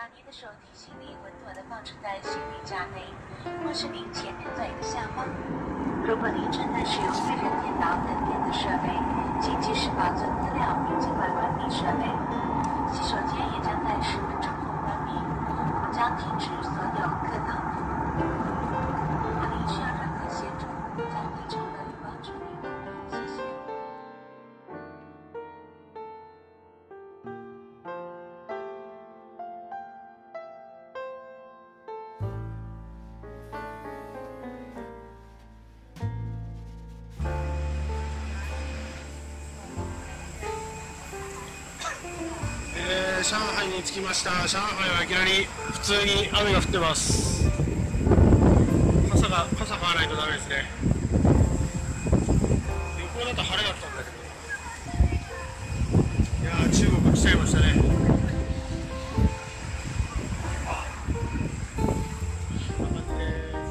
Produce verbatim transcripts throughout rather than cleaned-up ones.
把您的手提行李稳妥地放置在行李架内，或是您前面腿的下方。如果您正在使用私人电脑等电子设备，请及时保存资料并尽快关闭设备。洗手间也将在十分钟后关闭，我将停止所有客档服务。如果您需要任何协助，将非常乐意帮助您。谢谢。 えー、上海に着きました。上海はいきなり普通に雨が降ってます。傘が傘買わないとダメですね。旅行だと晴れだったんだけど、いやー中国来ちゃいましたね。こんな感じです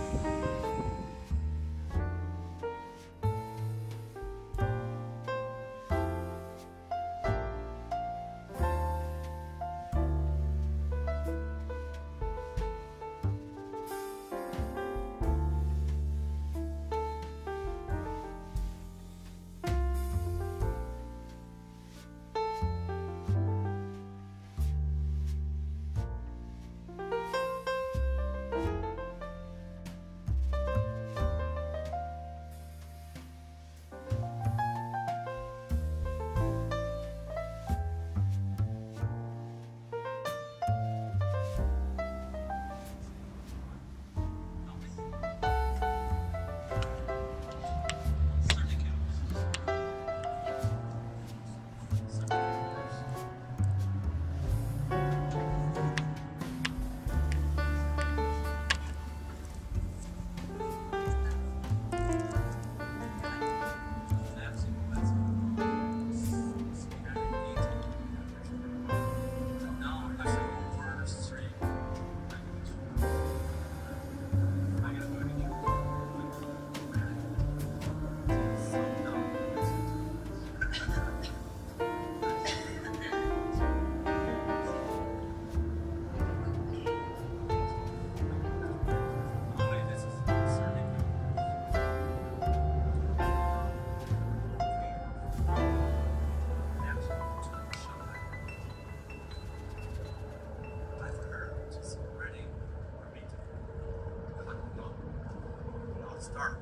。Start.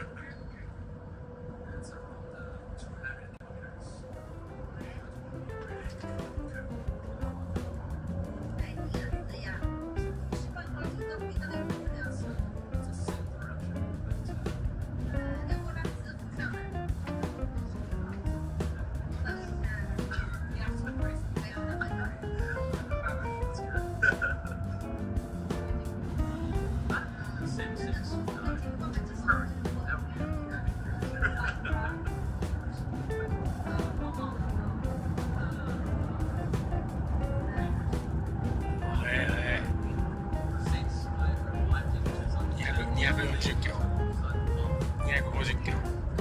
That's around two hundred kilometers. Same, same. にひゃくよんじゅっキロ、にひゃくごじゅっキロ、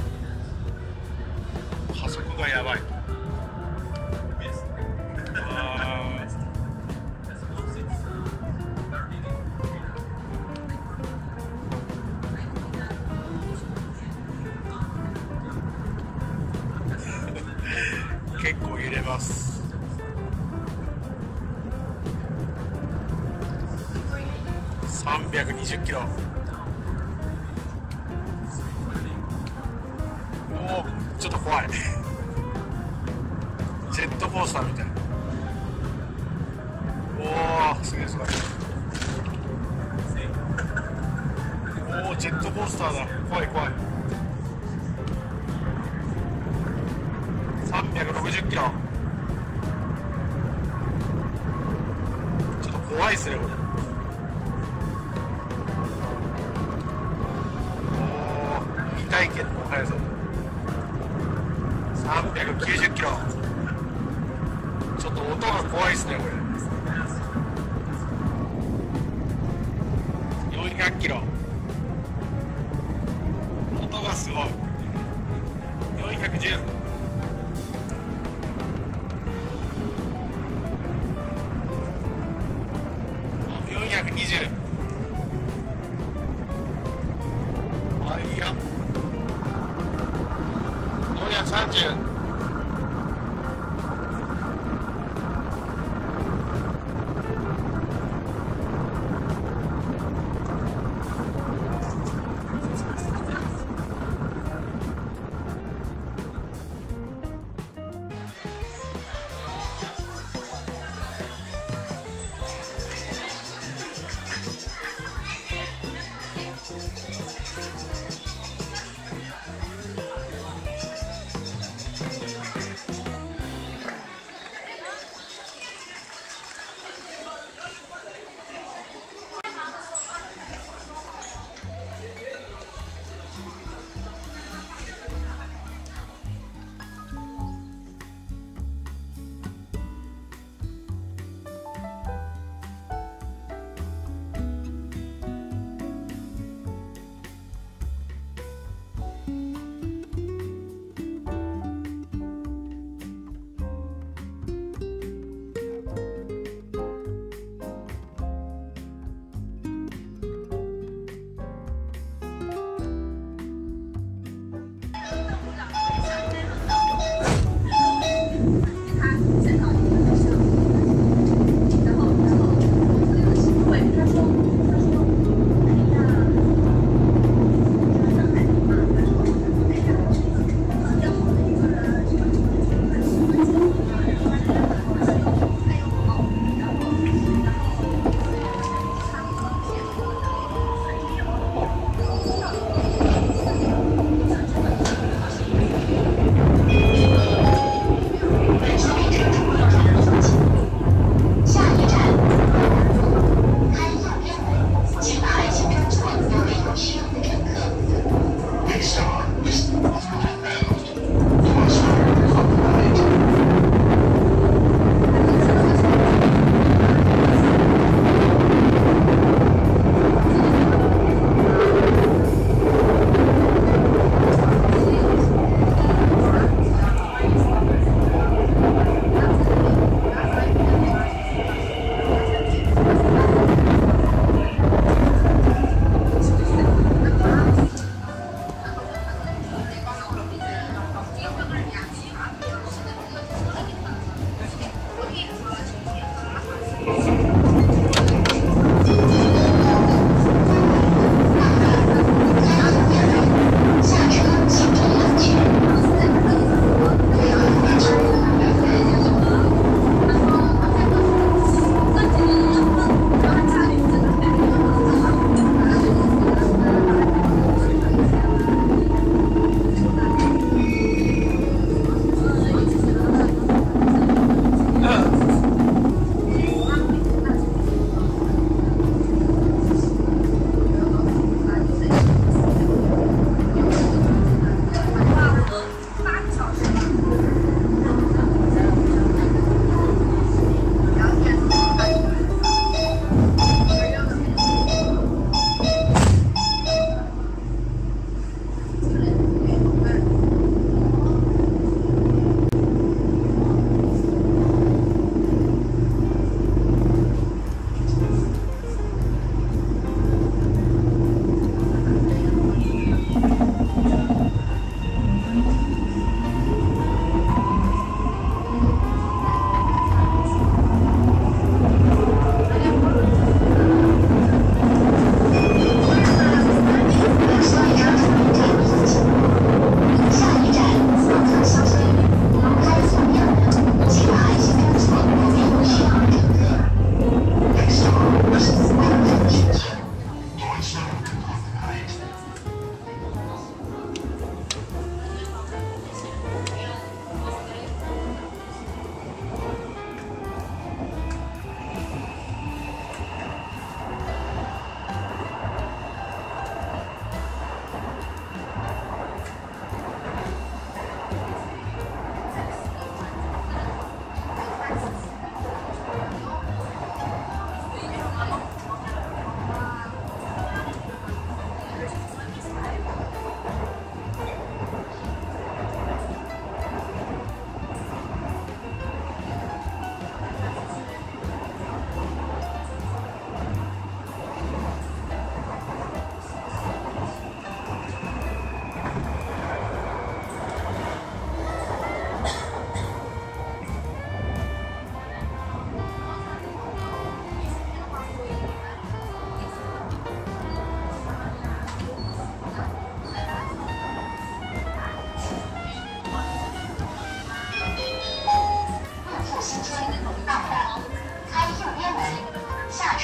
加速がやばい。結構揺れます。さんびゃくにじゅっキロ。おお、ちょっと怖い。ジェットコースターみたい。おお、すげえすごい。おお、ジェットコースターだ。怖い怖い。さんびゃくろくじゅっキロ。ちょっと怖いっすねこれ。おお、未体験の速さ。さんびゃくきゅうじゅっキロ。ちょっと音が怖いっすねこれ。よんひゃくキロ。音がすごい。よんひゃくじゅう。 ひゃくにじゅう。あ、いや。よんひゃくさんじゅう。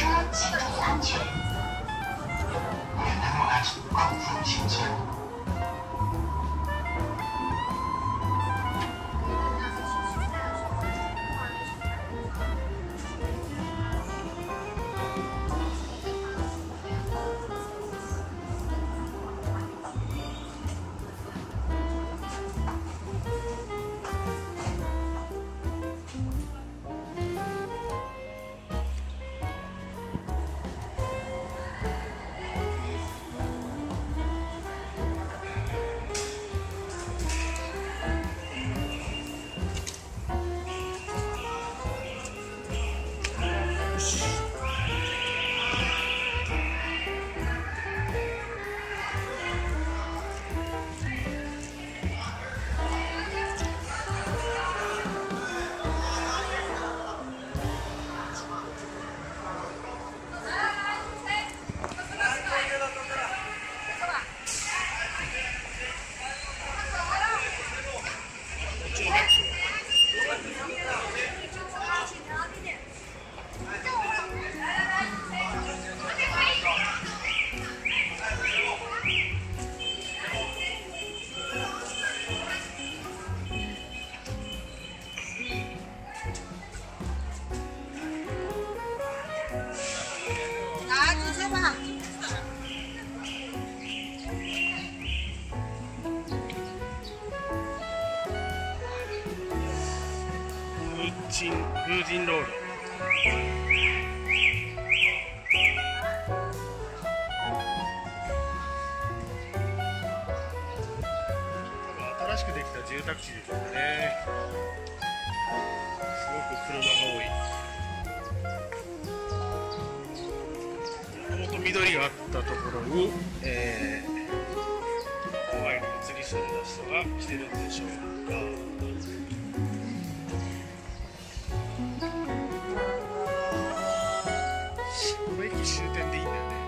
车请注意安全。 电台模式空腹行车。 風神ロード。新しくできた住宅地ですよね。すごく車が多い。もともと緑があったところに、えー、ハワイに移り住んだ人が来てるんでしょうか。この駅終点でいいんだよね。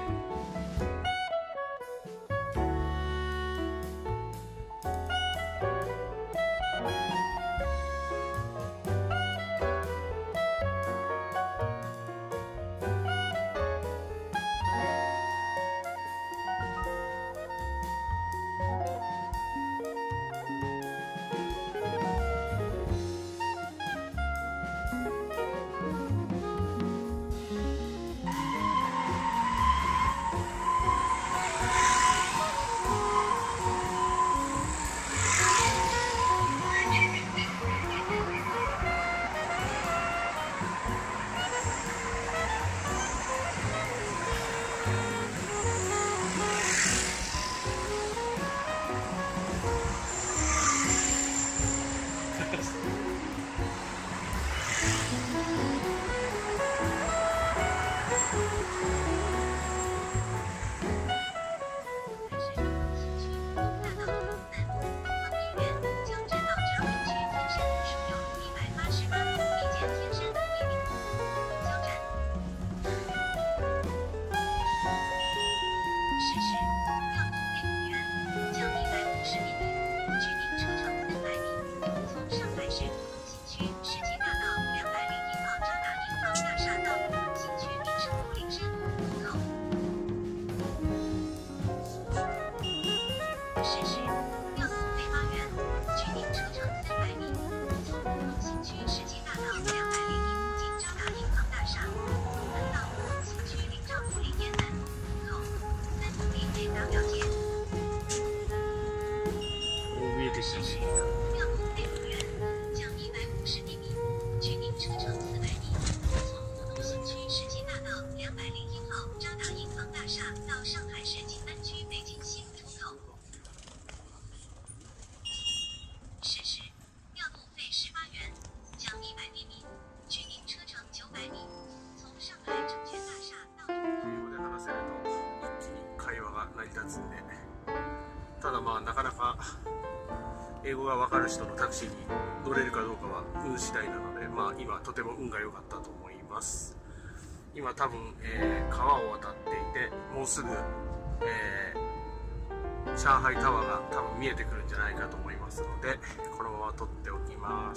ただまあなかなか英語が分かる人のタクシーに乗れるかどうかは運次第なので、まあ今とても運が良かったと思います。今多分、えー、川を渡っていて、もうすぐ、えー、上海タワーが多分見えてくるんじゃないかと思いますので、このまま撮っておきます。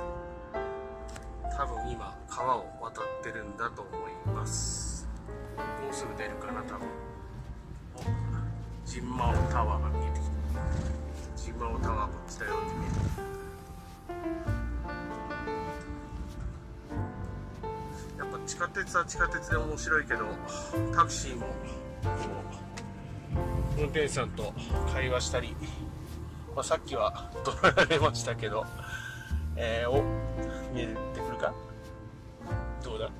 多分今川を渡ってるんだと思います。 もうすぐ出るかな、多分。お、ジンマオタワーが見えてきた。ジンマオタワーこっちだよって見えてきた。やっぱ地下鉄は地下鉄で面白いけど、タクシーもこう運転手さんと会話したり、まあ、さっきは取られましたけど、えー、お見えてくるか、どうだ、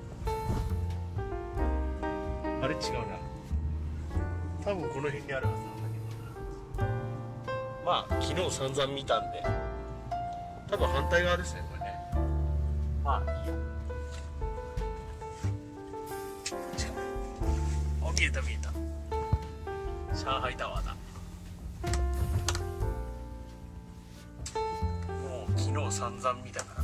あれ違うな、多分この辺にあるはずなんだけど、まあ昨日散々見たんで多分反対側ですねこれね。まあいいや。お、見えた見えた、上海タワーだ。もう昨日散々見たから、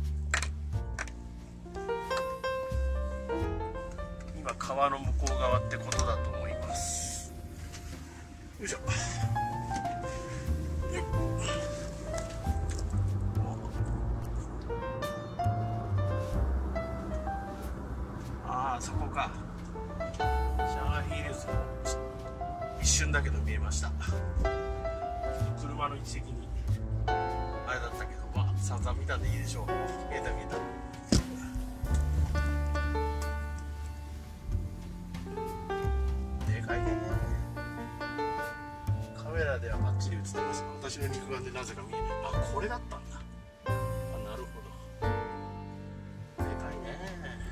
今川の向こう側ってことだと思います。よいしょ。よっ、ああそこか。上海ヒルズも一瞬だけど見えました。車の位置的にあれだったけど、まあ散々見たんでいいでしょう。見えた見えた。でかいね。カメラではバッチリ映ってますが、私の肉眼でなぜか見えない。あ、これだったんだ。あ、なるほど。でかいね。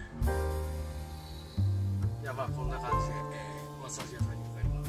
いや、まあこんな感じで、えー、マッサージ屋さんに向かいます。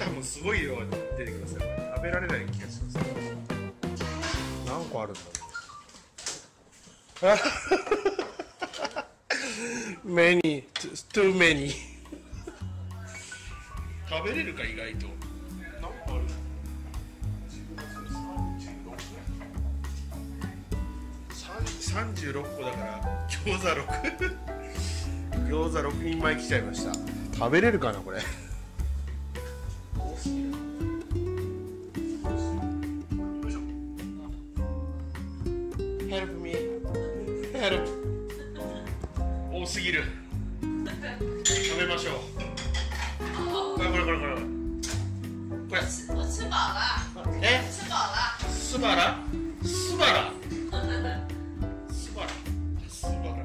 多分すごい量出てきますよ。これ食べられない気がします。何個あるんだろう。many too many 食べれるか意外と。何個ある？さんじゅうろっこだから餃子ろく餃子ろくにんまえ来ちゃいました。食べれるかなこれ。Help me. Help. 多すぎる。食べましょう。これこれこれこれ。これ。 我吃饱了。 え？ 吃饱了。 スバラ？スバラ？スバラ？スバラ？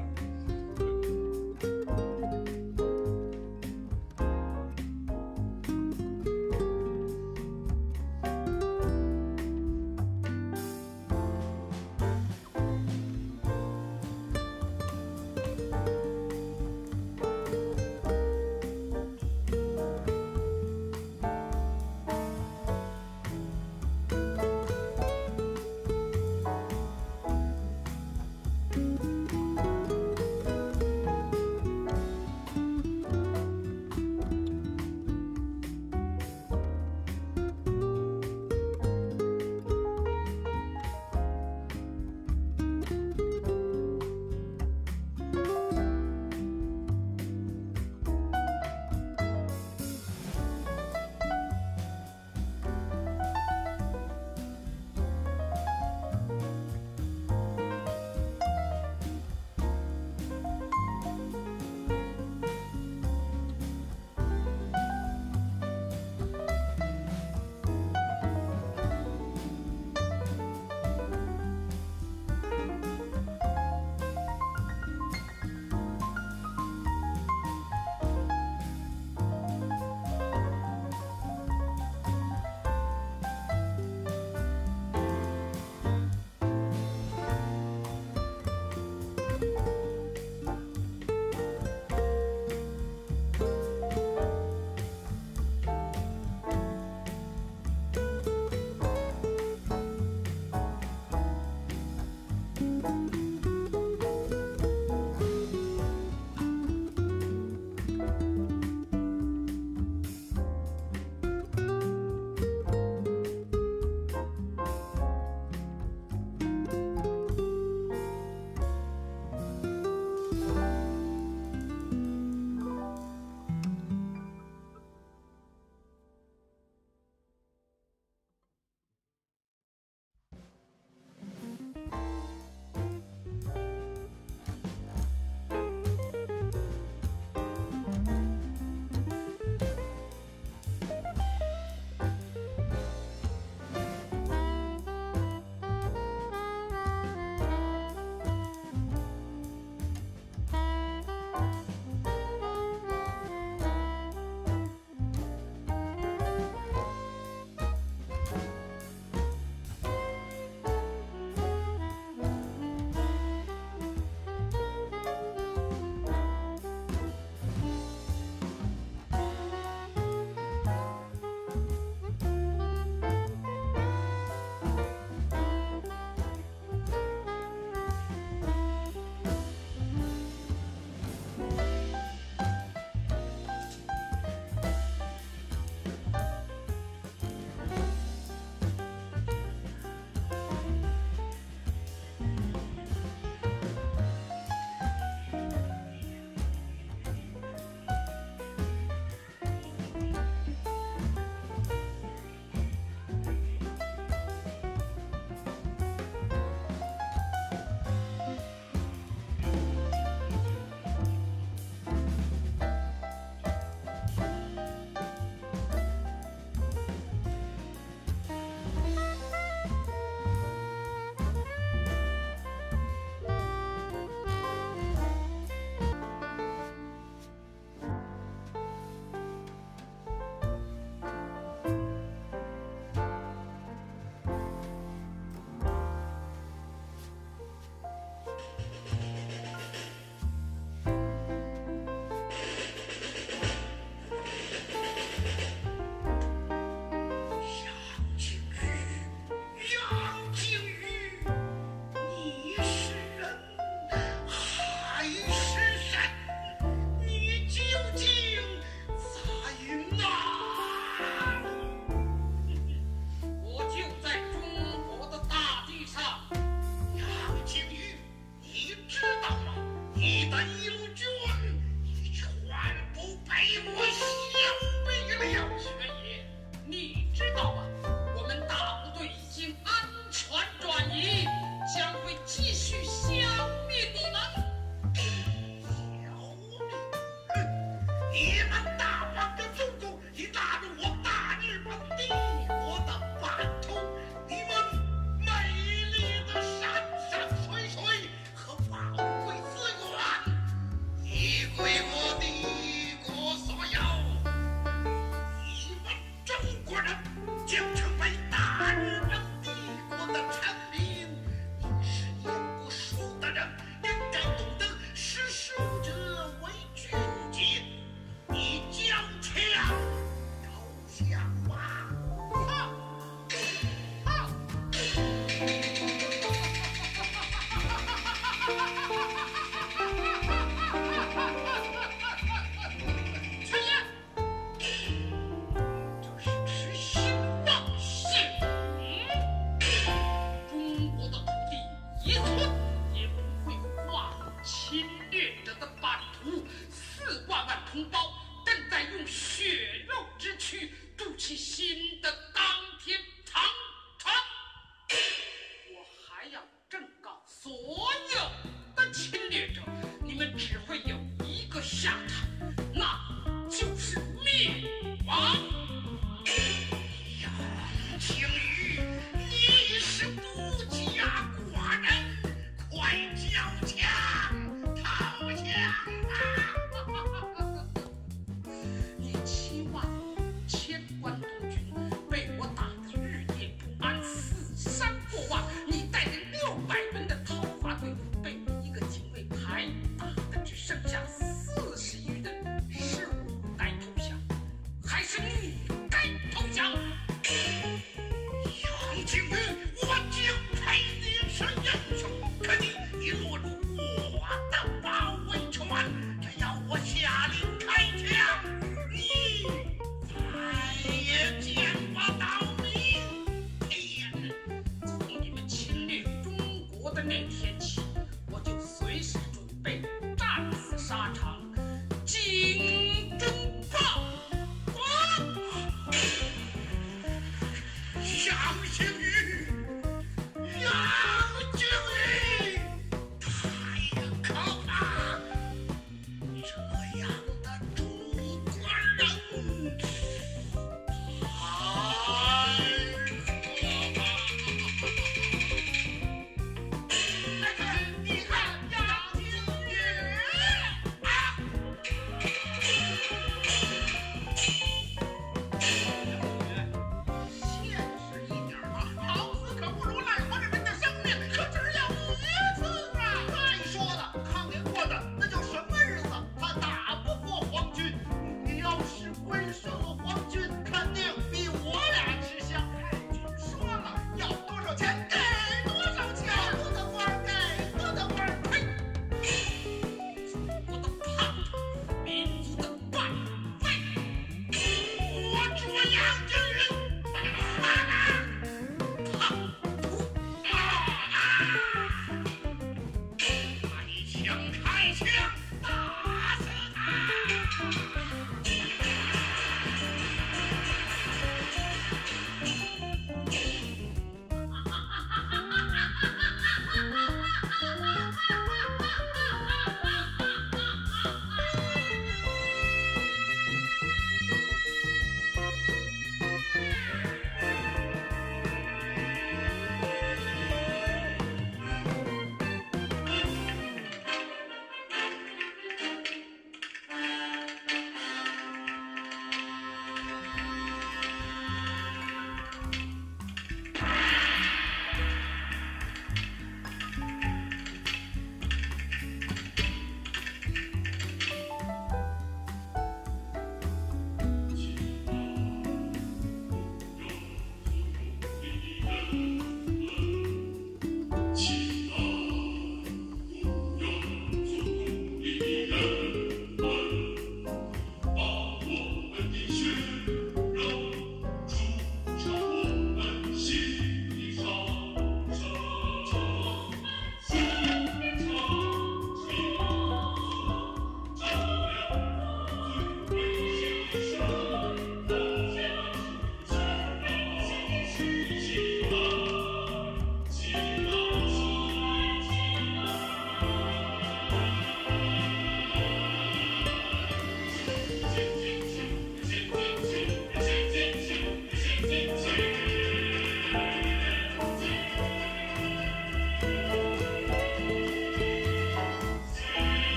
者的版图，四万万同胞正在用血肉之躯筑起新的钢铁长城。我还要正告所有的侵略者，你们只会有一个下场，那就是灭亡。 杨靖宇，你是孤家寡人，快交枪投降啊！ 你七万五千关东军被我打得日夜不安，死伤过万，你带着六百人的讨伐队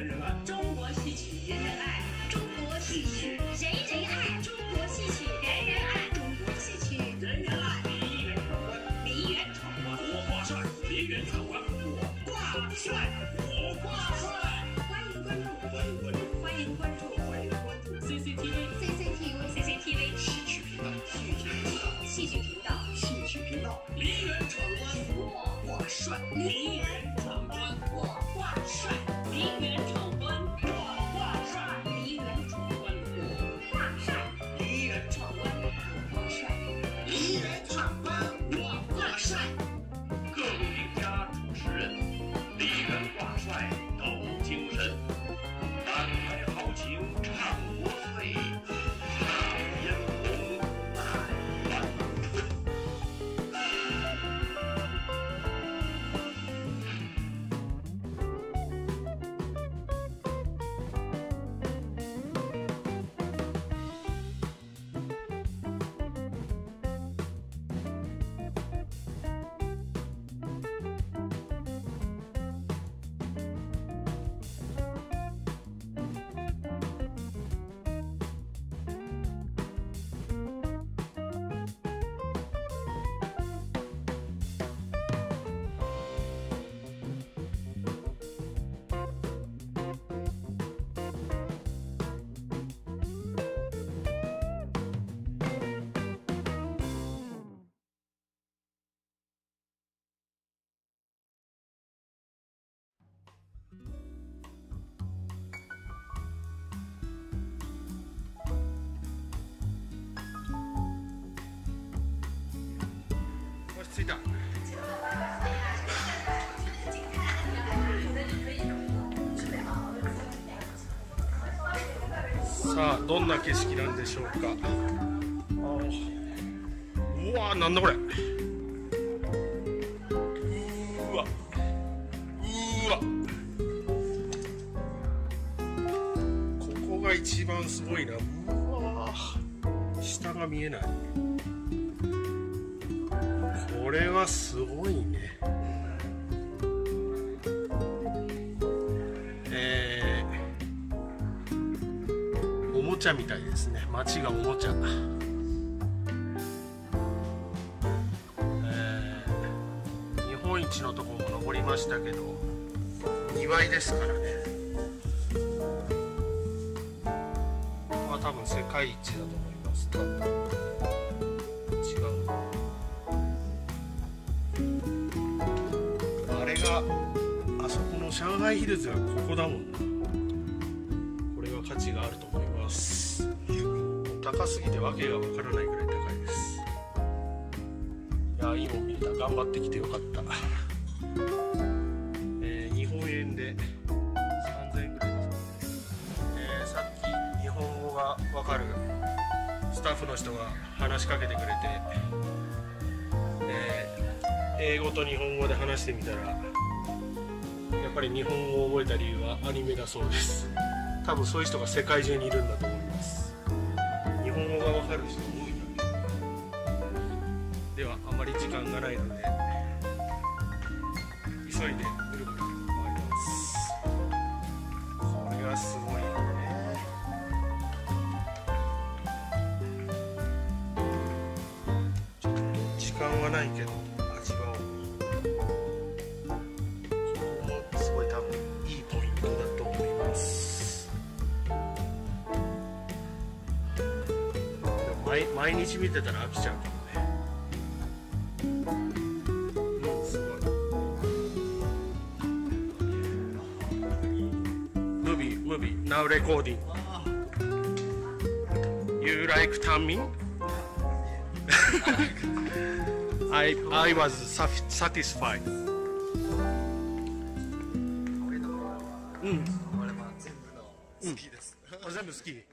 人人爱，中国戏曲人人爱，中国戏曲人人爱，中国戏曲人人爱，中国戏曲人人爱。梨园闯关，梨园闯关，我挂帅；梨园闯关，我挂帅，我挂帅。欢迎关注，欢迎关注，欢迎关注，欢迎关注 C C T V，C C T V，C C T V 戏曲频道，戏曲频道，戏曲频道，戏曲频道。梨园闯关，我挂帅；梨园闯关，我挂帅；梨园闯关，我挂帅；梨园闯关，我挂帅；梨园闯关，我挂帅；梨园闯关，我挂帅。各路名家主持人，梨园挂帅抖精神，满怀豪情唱国粹，唱烟红海万春。 着いた。さあどんな景色なんでしょうか。うわーなんだこれ。うわうわここが一番すごいな。うわ下が見えない。これはすごいね。えー、おもちゃみたいですね。街がおもちゃ。えー、日本一のところも登りましたけどにばいですからね。まあ多分世界一だと思います。多分違う。あれがあそこの上海ヒルズがここだもんな。これは価値があると思います。高すぎてわけがわからないぐらい高いです。いやいいもん見れた。頑張ってきてよかった。えー、日本円でさんぜんえんぐらいですね。えー、さっき日本語がわかるスタッフの人が話しかけてくれて、英語と日本語で話してみたらやっぱり日本語を覚えた理由はアニメだそうです。多分そういう人が世界中にいるんだと思います。日本語がわかる人多いな。ではあまり時間がないので急いでぐるぐる回ります。これがすごいよね。ちょっと時間はないけど味わおう。ここもすごい多分いいポイントだと思います。でも 毎, 毎日見てたら飽きちゃうかもね。うん、すごい。ムービー、ムービー、now recording. You like Tamin? I, I was satisfied. うん。 俺は全部の好きです。 うん、全部好き。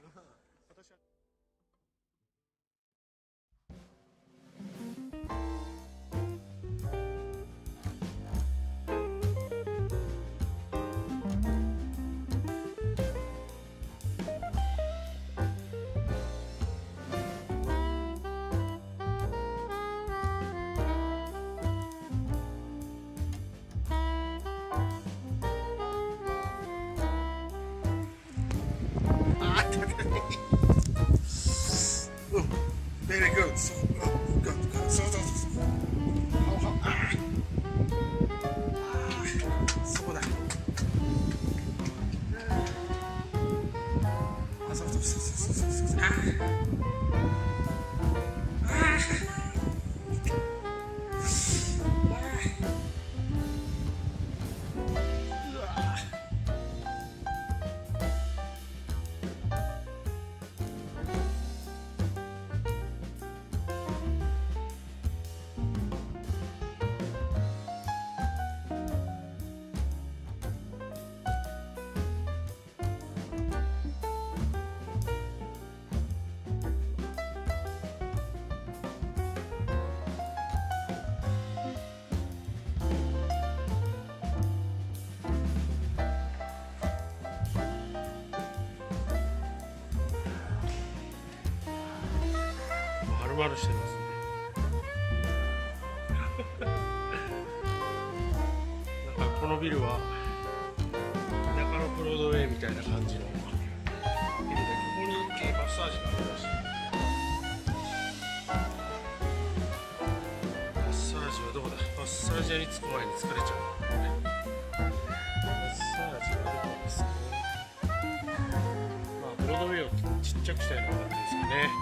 丸々してますね。なんかこのビルは中野ブロードウェイみたいな感じのビルで、ここに、えー、マッサージがあるらしい。マッサージはどこだ。マッサージ屋に着く前に疲れちゃう。マッサージはどこですか。まあブロードウェイをちっちゃくしたいのがあるんですかね。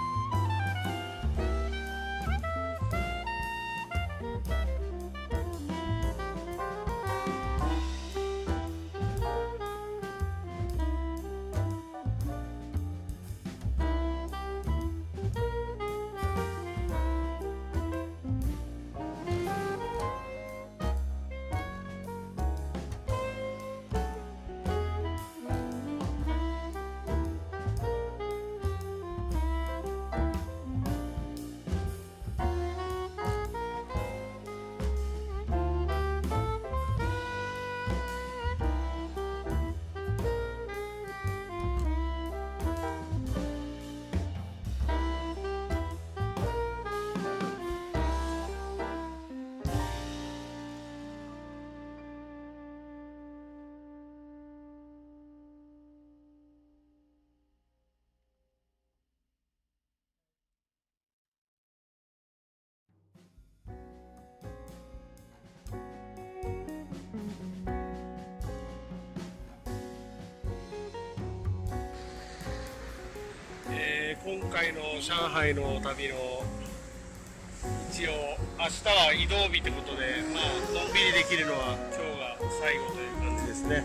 今回の上海の旅の一応明日は移動日ということで、まあのんびりできるのは今日が最後という感じですね。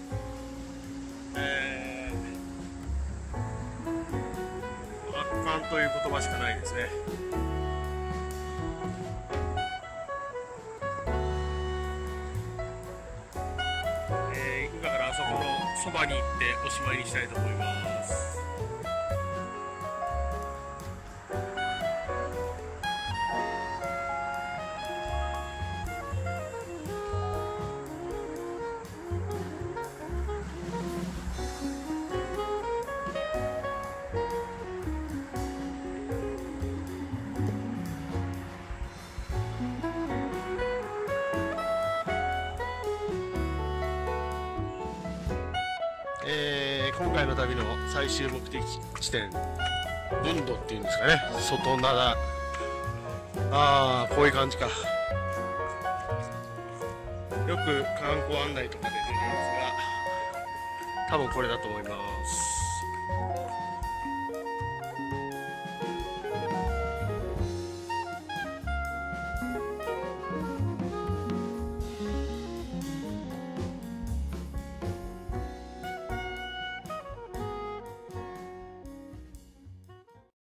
えー、圧巻という言葉しかないですね。えー、今からあそこのそばに行っておしまいにしたいと思います。えー、今回の旅の最終目的地点ブンドっていうんですかね、外灘。ああ、こういう感じか。よく観光案内とかで出るんですが、多分これだと思います。